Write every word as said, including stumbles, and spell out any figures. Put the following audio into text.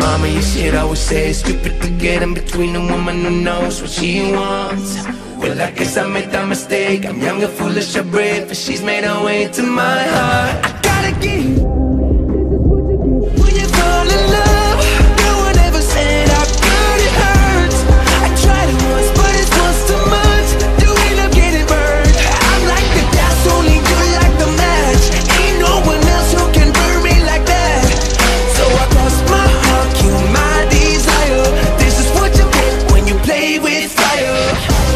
mama, you should always say it's stupid to get in between a woman who knows what she wants. Well, I guess I made that mistake. I'm young and foolish and brave, but she's made her way to my heart. I gotta get when you fall in love. No one ever said how good it hurts. I tried it once, but it's once too much. Do we love getting burned? I'm like the gas, only you like the match. Ain't no one else who can burn me like that. So I cross my heart, kill my desire. This is what you get when you play with fire.